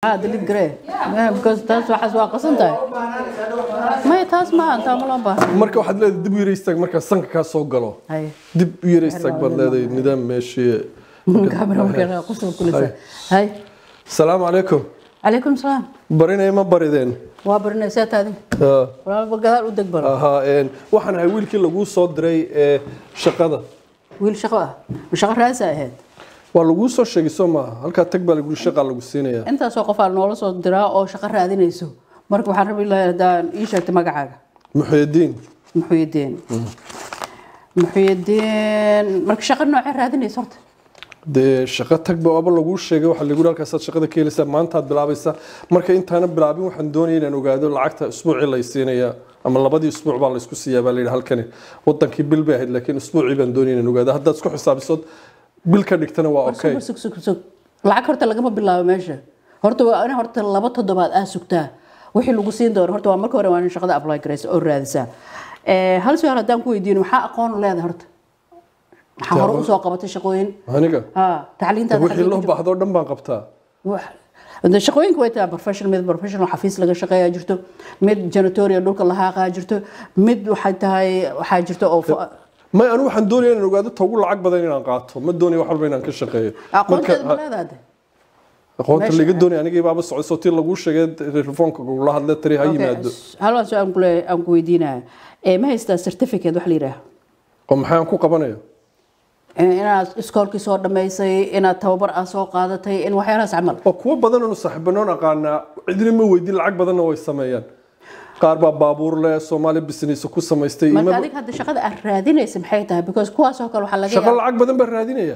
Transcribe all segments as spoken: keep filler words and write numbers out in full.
هذا اللي جري because taas waxaas waa qasantahay ma taas ma anta ma loo baahan marka waxaad leedahay dib u yareystag marka sanka ka soo galo dib u yareystag baad leedahay nidaam meeshii kamera marka qosol kulisa hay salaamu calaykum calaykum salaam barinay ma barideen waa barinay saataadi walaal bagaal u degbar aha een waxaan ahay wiilkii lagu soo diray ee shaqada wiil shaqo ah shaqo raasa ahayd waa lagu soo sheegay Soomaa halka tag baa lagu shaqo lagu siinaya inta soo qof aan noola soo diraa oo shaqo raadinayso marka waxaan rabay lahaydaan ii sheegtay magacaaga Muxyidiin Muxyidiin Muxyidiin marka shaqo nooc raadinayso horta de shaqo tag baa lagu sheegay waxa lagu halkaas shaqada ka helaysa maanta aad bilaabaysa marka intaana bilaabin waxaan doonayaa inaan ogaado lacagta usbuucii la siinaya ama labadii usbuuc baa la isku siiyaa baa la yiraahdaa halkan wadankii bil baa ahayd laakiin usbuucii baan doonayaa inaan ogaado hadda isku xisaabiso bil ka dhigtana waa okay sug sug sug lacag horta laga ma bilaabo meesha horta waa ana horta laba toddobaad ah sugtaa wixii lagu siin doono horta waa marka hore waan shaqada apply gareys oo raadisa ee hal su'aal hadaan ku weydiin waxa aqoon leedahay horta waxa hore u soo qabatay shaqooyin aniga ha tacliinta wixii loo baahdo dhan baan qabtaa wax inta shaqooyinka way taa professional mid professional xafiis laga shaqeeyaa jirto mid janitorial dhulka la haaqaa jirto mid waxa tahay waxa jirto oo ما أنا واحد دوني أنا قاعد تقول لعق بدين أنا قاطه ما دوني واحد بين أنا كشقية أقول هذا أقول اللي قدوني أنا جاي بس صوتي لقوش جد تلفونك وقول له هذا تري هاي مادة هلا سؤال أقول أقول يدينا ما هي سيرتيفيكيت وحلي ره قم حيان كو قبنايا أنا إسكول كيسور لما يصير أنا توبر أسوق هذا تي إن وحياس عمل وكوا بدنا نصاحبنا نقالنا عندنا ما ويدي العق بدنا ويسميان قاربا بابور له Soomaali business ku samaystay marka adig hadda shaqada aad raadinaysa maxay tahay because kuwaas oo kale waxa laga yaabaa shaqo lacag badan baa raadinaya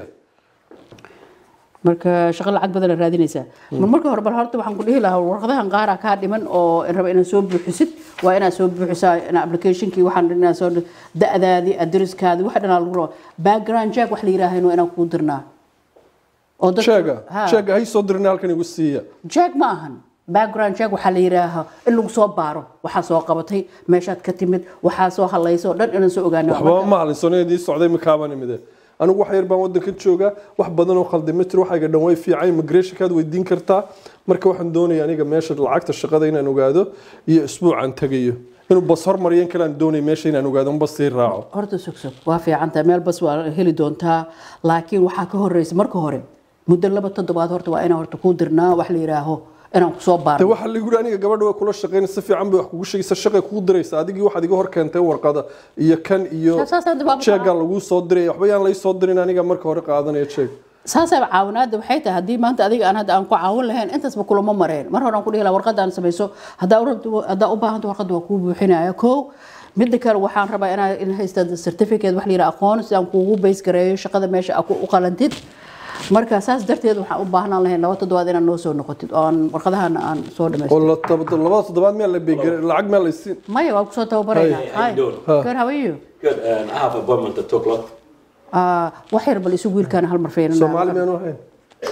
marka shaqo lacag badan raadinaysa marka hore bal horta waxaan ku dhihi lahaa warqadahan qaar ah ka dhiman oo in raba inaad soo buuxisid waa inaad soo buuxisaa in application-kii waxaan inaad soo da'daadi address-kaadi waxa dhan lagu rabo background check wax la yiraahdo inaan ku dirnaa oo dadka check check ay soo dirnaa halkan igu siiya check ma ahan background check waxa la yiraahdo in lagu soo baaro waxa soo qabatay meeshaad ka timid waxa soo halayso dhan inaan soo ogaano waxba ma halin soneedii socday ma kaaban imide anigu wax yar baan wadanka jooga wax badan oo khaldimetri waxa iga dhan way fiican immigration kaad weydiin kartaa marka waxaan doonayaa aniga meesha lacagta shaqada inaan ogaado iyo isbuucan tagayo inuu bas hormariyeen kala aan doonay meesha inaan ogaado bas sii raaco horta sug sug waa fiican tahay meel bas waa heli doontaa laakiin waxa ka horeysa marka hore muddo laba toddobaad horta waa inaan horta ku dirnaa wax la yiraahdo inaan ku soo baaro waxa la yiraahdo aniga gabadha waa kula shaqeynaysa si fiican bay wax kugu sheegaysa shaqo kugu diraysa adigii waxaad iga hor keentay warqada iyo kan iyo cheega lagu soo diray waxba yaan la soo dirin aniga marka hore qaadanayo cheeg saasay caawinaad waxay tahay hadii maanta adiga aan hadda aan ku caawin lahayn intaas ba kulama mareen mar hore aan ku dhihi lahaa warqada aan samayso hadaa u rabto hadaa u baahanto warqada waa ku buuxinaya koo mid kale waxaan rabaa inaan in haysto certificate wax la yiraahdo aqoon si aan kuugu base gareeyo shaqada meesha aad u qalantid marka saas darteed waxaan u baahnaan lahayn laba toddobaad inaan noo soo noqotid oo aan warqadahan aan soo dhameeyo wala laba toddobaad meel la beegar lacag meel la siin maya waa ku soo tababarayna hi good how are you good and I have a appointment at two o'clock ah waxyar bal isu wiilkan hal mar fiirina Soomaali ma aanu hayn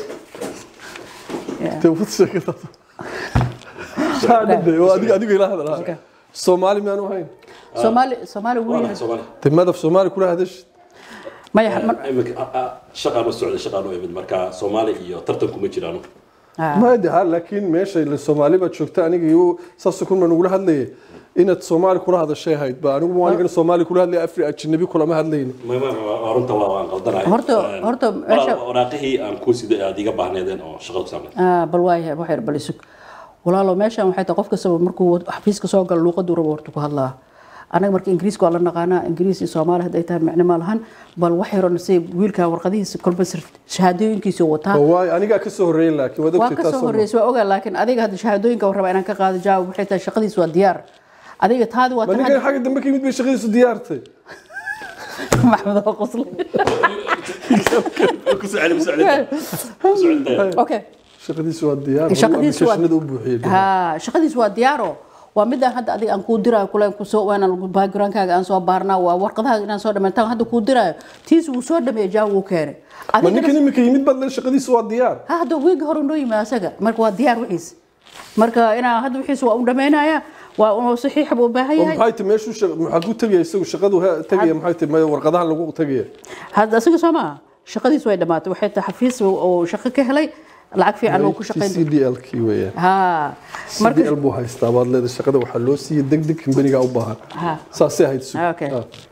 tawfid shaqada saadade oo adiga adiga ila hadalaa Soomaali ma aanu hayn Soomaali Soomaali wiil timada Soomaali kula hadash ما شقة مسعودة شقة نوعي مركا صومالي iyo tartanku ma jiraan ma daha laakiin meesha la Soomaali ba joogta aniga iyo saasukun ma nugula hadlay inaad Soomaali kula hadashay hayd ba anigu waan aniga Soomaali kula hadlay afri ajnabi kula ma hadlayni ma ma runta waan qaldanahay horta horta meesha waraaqihii aan ku siday adiga baahneedeen oo shaqada ku saabsan ah bal waay waxyar bal isug walaalo meeshan waxay tahay qof kasta markuu xafiiska soo gal luqad uu rabo horta ku hadlaa anaga markii ingiriis ku la naqaana ingiriis iyo Soomaali haday tahay macna ma lahan bal wax yar oo nasiib wiilka warqadihiisa kolba shahaadooyinkiisa wataa waay aniga ka soo horeeyay laakiin wada ka taasoo soo horeeyay waa ogaa laakiin adiga hadda shahaadooyinka raba inaan ka qaado jawaab waxay tahay shaqadiisu waa diyaar adiga taadi waa tan aniga xaga dambe kimid bay shaqadiisu diyaartay maxmed oo qosl ku soo celi ku soo celi okay shaqadiisu waa diyaar shaqadiisu waa u buuxiyay ha shaqadiisu waa diyaaro waa mid hadda adiga aan ku diraa kula ku soo waana background-kaaga aan soo baarnaa waa warqadaha inaan soo dhameeyo hadda ku diraayo tiis uu soo dhameeyo jaa uu keenay adiga ninka nimika yimid bad shaqadiisu waa diyaar ha hadda wiig hore noo yimaad asaga marka waa diyaar wixiis marka inaa hadda wixiis waa u dhameynaya waa uu saxiix buu baahan yahay maxay tahay meeshu maxaa ku tagay isagu shaqadu tagay maxay tahay warqadaha lagu tagay hadda asaga Soomaa shaqadiisu way dhamaatay waxay tahay xafiis oo shaqo ka helay lacag fiican uu ku shaqeyn C D L kii weeyaan ha C D L buu haystaa baad leedahay shaqada waxaa loo siiyey degdeg kambaniga u baahan ha saasay ahayd su okay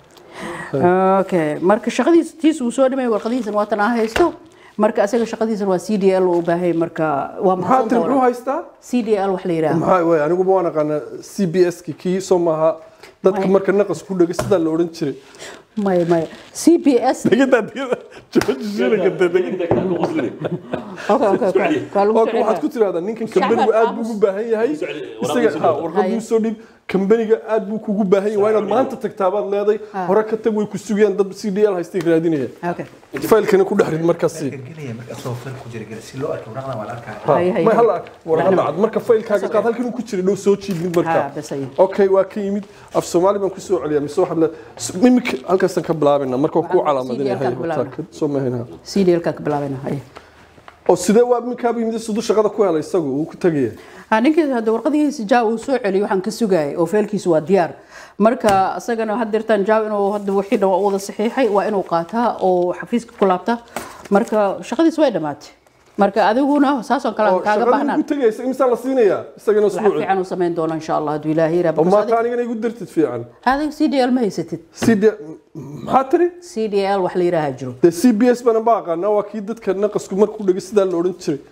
okay marka shaqadiisa tiis uu soo dhamay warqadiisa waa tan aan haysto marka asaga shaqadiisa waa C D L uu baahay marka waa maxaa tan wuxuu haystaa C D L wax la yiraahdo maxaa way anigu ma aqaan C B S kii soo maaha dadka marka naqas ku dhaga sida la oran jiray may may C B S degada degada joojina gada degada ku qoslin okay okay oo waxaad ku tiraahdaa ninkan kambanigu aad buu u baahan yahay isaga ha warqadu soo dhib kambaniga aad buu kugu baahan yahay waa inaad maanta tagtaabaad leeday hore ka tag way ku sugayaan dad C D L haystay raadinaya okay faylkana ku dhaxrin markaas si gelaya marka soo fayl ku jira si loo arko warqada waa la arkaa ma hal warqada cad marka faylkaaga qaad halkan uu ku jira dhow soo jiidin marka okay waa ka yimid af Soomaali baan ku soo celiyaa mise waxa la mimika halkaas ka bilaabina marka ku calaamadinahay soo mahayna C D L ka bilaabina hay oo sidee waa minka bimid sidoo shaqada ku helay isagu uu ku tagay ha ninkii hada warqadiisa jaa uu soo celiyo waxaan ka sugayay oo faylkiisu waa diyaar marka asagana hadirtan jaa inuu hada wixii dhaw wada saxiixay waa inuu qaataa oo xafiiska ku laabta marka shaqadiisa way dhamaatay marka adiguna saas oo kale kaaga baahnaa ku tagaysa imisa la siinaya isagana suuq fiican oo sameyn doona insha Allah haduu ilaahay rabbi ma taanigana igu dirtid fiican hada C D L ma haysatid C D maxaa tiri C D L wax la yiraahdo jiro de C B S bana baaqana waa kii dadka naqasku markuu dhaga sida la oran jiray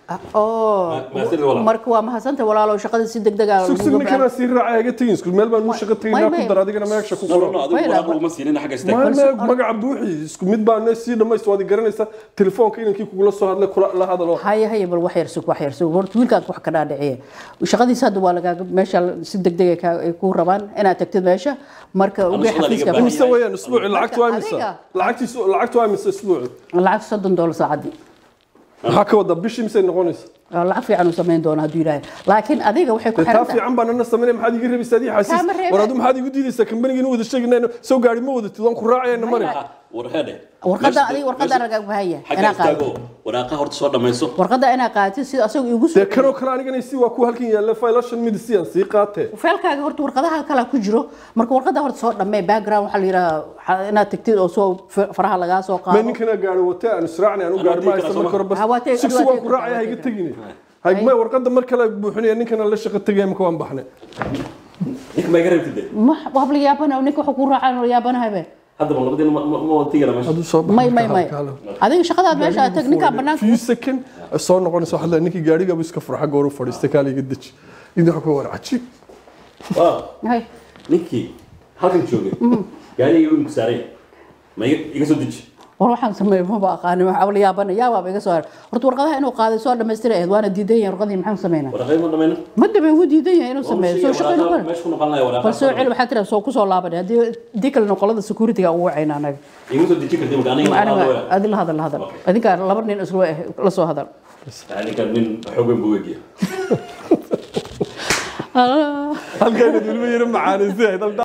oo marka waa mahasanta walaalo shaqada si degdeg ah suuq ninkan si raacay ga tagin isku meel baan u shaqo tagnaa ku dar adigana meesha ku qoran ma siinin xagga istaag magaca buuxi isku mid baan si dhamaysto wadi garanaysa telefoonka inankii kugula soo hadlay kula la hadalo هاي هاي بل وحير سوق وحير سوق ورت ويلكان wax ka dhaadhiciye shaqadiisa hadda waa laga meesha si degdeg ah ku rabaan inaad tagtid meesha marka ugu xafiiska buu saweeyaan usbuuc lacagtu waa imisa lacagtiisu lacagtu waa imisa usbuuc lacag soddon dollar saacadii waxa ka wada bishii imisa noqonaysa lacag fiican u sameyn doona haduu ilaahay laakiin adiga waxay ku xiran tahay fiican baan ana sameeyay maxaad iga rabisay adii xasiis waradu maxaad igu diidaysaa kambaniga inuu wada sheegnayno soo gaari ma wadatid waan ku raacayna mari warhade warqada adiga warqada raga bahaya ina qaado waraaqa horta soo dhamayso warqada ina qaatay sida asagu igu soo karo kala aniga si waa ku halkan yaala faylashan midisiyan si qaatay faylkaaga horta warqadaha kala ku jiro marka warqada horta soo dhamay background waxa la yiraahdaa ina tagtid oo soo faraha laga soo qaado ma ninkana gaaro wata aan israacnay aan u gaar ma haysan marka bas si si waan ku raacay hayga tagini hay ma warqada marka la buuxinay ninkana la shaqo tagay ma waan baxnay nik ma garantid ma wabli yaabana ninka waxa ku raacay yaabanahay be هذا والله بدنا ما ما تيجي ماشي ماي ماي ماي هذه شغلات ماشي تكنيكا بنان في سكن soo noqonayso waxa la ninkii gaariga buu iska furxa goor u fadhiistay kaaliga dij inuu waxa ku war caji waa hay ninkii halkan joogay gaariga uu ku saaray ma iga soo dij war waxaan sameeyay ma baaqaan waxa wali yaabana yaa waa iga soo horta warqadaha inuu qaaday soo dhameestiray waana diiday warqadii maxaan sameeynaa warqadii ma dhameeyna ma dabay uu diiday inuu sameeyo soo shaqeeyo meesha ku noqon lahayd warqad bal soo cil waxa tira soo ku soo laabanay hadii dikal noqolada security ga ugu wacayna anaga igu soo dij kartay markaan aniga adil hadal la hadal adinka laba nin isla la soo hadal yani kan nin xooggan buu wegiya halkan dad waliba yara macaanaysan